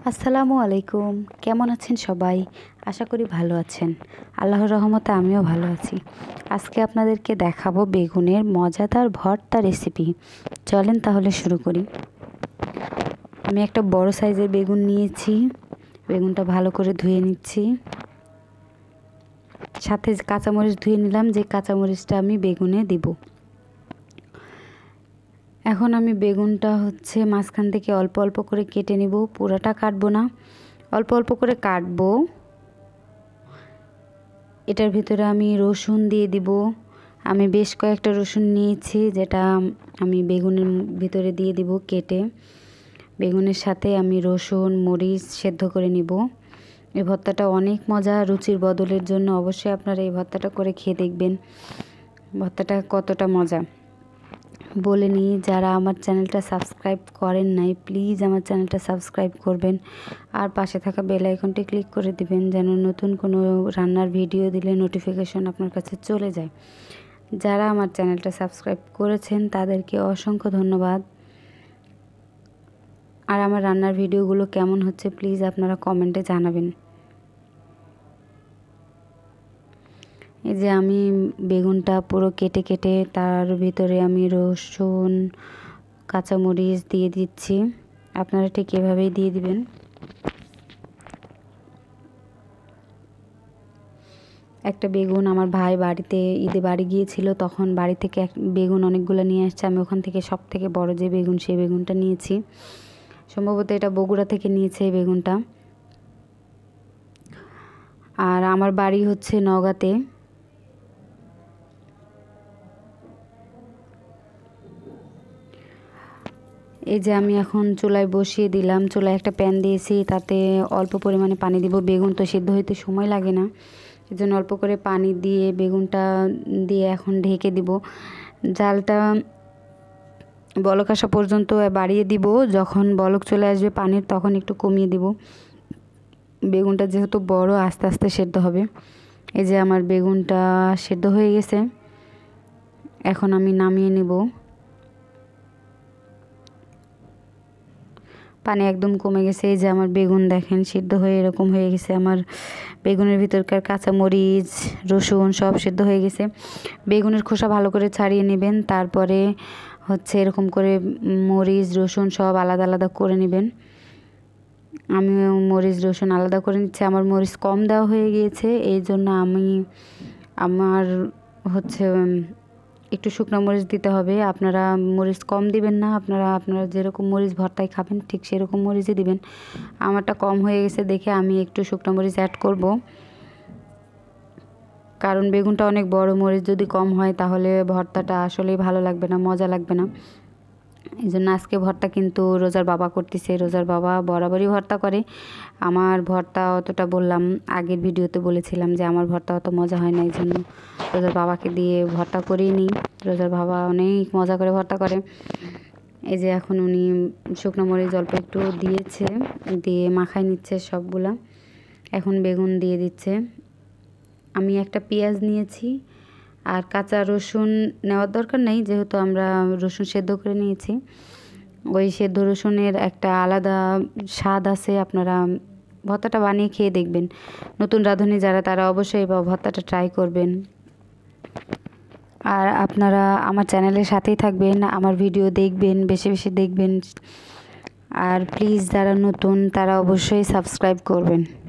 আসসালামু আলাইকুম। কেমন আছেন সবাই? আশা করি ভালো আছেন। আল্লাহর রহমতে আমিও ভালো আছি। আজকে আপনাদেরকে দেখাবো বেগুনের মজাদার ভর্তা রেসিপি। চলেন তাহলে শুরু করি। আমি একটা বড় সাইজের বেগুন নিয়েছি। বেগুনটা ভালো করে ধুয়ে নিচ্ছি। সাথে কাঁচামরিচ ধুয়ে নিলাম, যে কাঁচামরিচটা আমি বেগুনে দিব। এখন আমি বেগুনটা মাঝখান থেকে অল্প অল্প করে কেটে নিব, পুরোটা কাটবো না, অল্প অল্প করে কাটবো। এটার ভিতরে আমি রসুন দিয়ে দিব। আমি বেশ কয়েকটা রসুন নিয়েছি, যেটা আমি বেগুনের ভিতরে দিয়ে দিব কেটে। বেগুনের সাথে আমি রসুন মরিচ সেদ্ধ করে নিব। এই ভর্তাটা অনেক মজা, রুচির বদলের জন্য অবশ্যই আপনারা এই ভর্তাটা করে খেয়ে দেখবেন ভর্তাটা কতটা মজা। বলে নিই, যারা আমার চ্যানেলটা সাবস্ক্রাইব করেন নাই প্লিজ আমার চ্যানেলটা সাবস্ক্রাইব করবেন, আর পাশে থাকা বেল আইকনটি ক্লিক করে দিবেন, যেন নতুন কোনো রান্নার ভিডিও দিলে নোটিফিকেশন আপনার কাছে চলে যায়। যারা আমার চ্যানেলটা সাবস্ক্রাইব করেছেন তাদেরকে অসংখ্য ধন্যবাদ। আর আমার রান্নার ভিডিওগুলো কেমন হচ্ছে প্লিজ আপনারা কমেন্টে জানাবেন। এই যে আমি বেগুনটা পুরো কেটে কেটে তার ভিতরে আমি রসুন কাঁচামরিচ দিয়ে দিচ্ছি। আপনারা ঠিক এভাবেই দিয়ে দিবেন। একটা বেগুন আমার ভাই বাড়িতে ঈদে বাড়ি গিয়েছিল, তখন বাড়ি থেকে বেগুন অনেকগুলো নিয়ে আসছে। আমি ওখান থেকে সব থেকে বড় যে বেগুন, সেই বেগুনটা নিয়েছি। সম্ভবত এটা বগুড়া থেকে নিয়েছে এই বেগুনটা। আর আমার বাড়ি নওগাঁতে। এই যে আমি এখন চুলায় বসিয়ে দিলাম। চুলায় একটা প্যান দিয়েছি, তাতে অল্প পরিমাণে পানি দিব। বেগুন তো সিদ্ধ হইতে সময় লাগে না, এই জন্য অল্প করে পানি দিয়ে বেগুনটা দিয়ে এখন ঢেকে দিব। জালটা বলক আসা পর্যন্ত বাড়িয়ে দিব। যখন বলক চলে আসবে পানির, তখন একটু কমিয়ে দিব। বেগুনটা যেহেতু বড়, আস্তে আস্তে সেদ্ধ হবে। এই যে আমার বেগুনটা সেদ্ধ হয়ে গেছে, এখন আমি নামিয়ে নেব। পানি একদম কমে গেছে। এই যে আমার বেগুন দেখেন সিদ্ধ হয়ে এরকম হয়ে গেছে। আমার বেগুনের ভিতরকার কাঁচামরিচ রসুন সব সিদ্ধ হয়ে গেছে। বেগুনের খোসা ভালো করে ছাড়িয়ে নেবেন, তারপরে এরকম করে মরিচ রসুন সব আলাদা আলাদা করে নেবেন। আমি মরিচ রসুন আলাদা করে নিচ্ছি। আমার মরিচ কম দেওয়া হয়ে গিয়েছে, এই জন্য আমার একটু শুকনো মরিচ দিতে হবে। আপনারা মরিচ কম দিবেন না, আপনারা যেরকম মরিচ ভর্তায় খাবেন ঠিক সেরকম মরিচই দিবেন। আমারটা কম হয়ে গেছে দেখে আমি একটু শুকনো মরিচ অ্যাড করব, কারণ বেগুনটা অনেক বড়, মরিচ যদি কম হয় তাহলে ভর্তাটা আসলেই ভালো লাগবে না, মজা লাগবে না। এই জন্য আজকে ভর্তা কিন্তু রোজার বাবা করতেছে। রোজার বাবা বরাবরই ভর্তা করে। আমার ভর্তা অতটা আগের ভিডিওতে বলেছিলাম যে আমার ভর্তা অত মজা হয় না, এই জন্য রোজার বাবাকে দিয়ে ভর্তা করেই নিই। রোজার বাবা অনেক মজা করে ভর্তা করে। এই যে এখন উনি শুকনো মরিচ অল্প একটু দিয়েছে, দিয়ে মাখায় নিচ্ছে সবগুলা। এখন বেগুন দিয়ে দিচ্ছে। আমি একটা পেঁয়াজ নিয়েছি, আর কাঁচা রসুন নেওয়ার দরকার নেই, যেহেতু আমরা রসুন সেদ্ধ করে নিয়েছি। ওই সেদ্ধ রসুনের একটা আলাদা স্বাদ আছে। আপনারা ভর্তাটা বানিয়ে খেয়ে দেখবেন। নতুন রাঁধুনি যারা, তারা অবশ্যই ভর্তাটা ট্রাই করবেন। আর আপনারা আমার চ্যানেলের সাথেই থাকবেন, আমার ভিডিও দেখবেন, বেশি বেশি দেখবেন। আর প্লিজ যারা নতুন তারা অবশ্যই সাবস্ক্রাইব করবেন।